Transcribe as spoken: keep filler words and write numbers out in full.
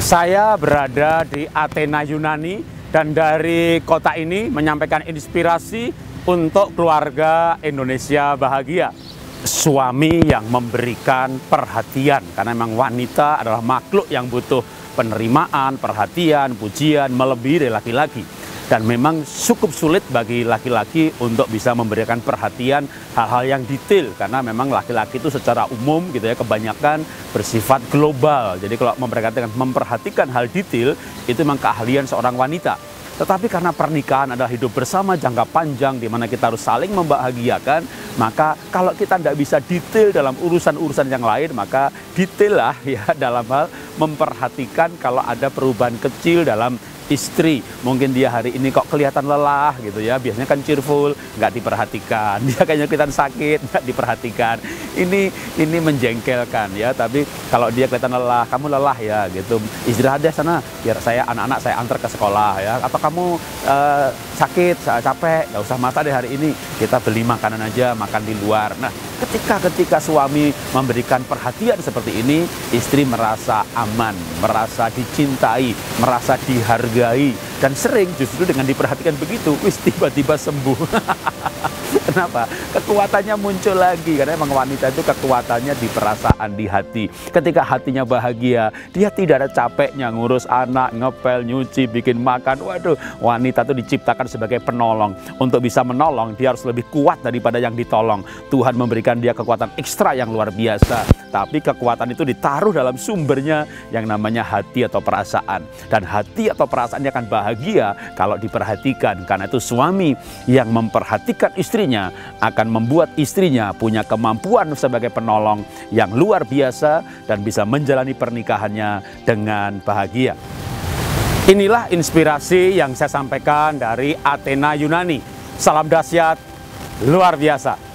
Saya berada di Athena, Yunani, dan dari kota ini menyampaikan inspirasi untuk keluarga Indonesia bahagia. Suami yang memberikan perhatian, karena memang wanita adalah makhluk yang butuh penerimaan, perhatian, pujian, melebihi dari laki-laki. Dan memang cukup sulit bagi laki-laki untuk bisa memberikan perhatian hal-hal yang detail, karena memang laki-laki itu secara umum gitu ya, kebanyakan bersifat global. Jadi kalau memperhatikan, memperhatikan hal detail itu memang keahlian seorang wanita. Tetapi karena pernikahan adalah hidup bersama jangka panjang di mana kita harus saling membahagiakan, maka kalau kita tidak bisa detail dalam urusan-urusan yang lain, maka detail lah ya dalam hal memperhatikan kalau ada perubahan kecil dalam istri. Mungkin dia hari ini kok kelihatan lelah gitu ya, biasanya kan cheerful, nggak diperhatikan. Dia kayaknya kelihatan sakit, nggak diperhatikan. Ini ini menjengkelkan ya. Tapi kalau dia kelihatan lelah, kamu lelah ya gitu, istirahat deh sana, biar saya anak-anak saya antar ke sekolah ya. Atau kamu uh, sakit, capek, nggak usah masak deh hari ini, kita beli makanan aja, makan di luar. Nah, ketika ketika suami memberikan perhatian seperti ini, istri merasa aman, merasa dicintai, merasa dihargai. Dan sering justru dengan diperhatikan begitu, wis tiba-tiba sembuh. Kenapa? Kekuatannya muncul lagi, karena memang wanita itu kekuatannya di perasaan, di hati. Ketika hatinya bahagia, dia tidak ada capeknya ngurus anak, ngepel, nyuci, bikin makan. Waduh, wanita itu diciptakan sebagai penolong. Untuk bisa menolong, dia harus lebih kuat daripada yang ditolong. Tuhan memberikan dia kekuatan ekstra yang luar biasa. Tapi kekuatan itu ditaruh dalam sumbernya yang namanya hati atau perasaan. Dan hati atau perasaan dia akan bahagia kalau diperhatikan. Karena itu suami yang memperhatikan istrinya akan membuat istrinya punya kemampuan sebagai penolong yang luar biasa dan bisa menjalani pernikahannya dengan bahagia. Inilah inspirasi yang saya sampaikan dari Athena, Yunani. Salam dahsyat luar biasa.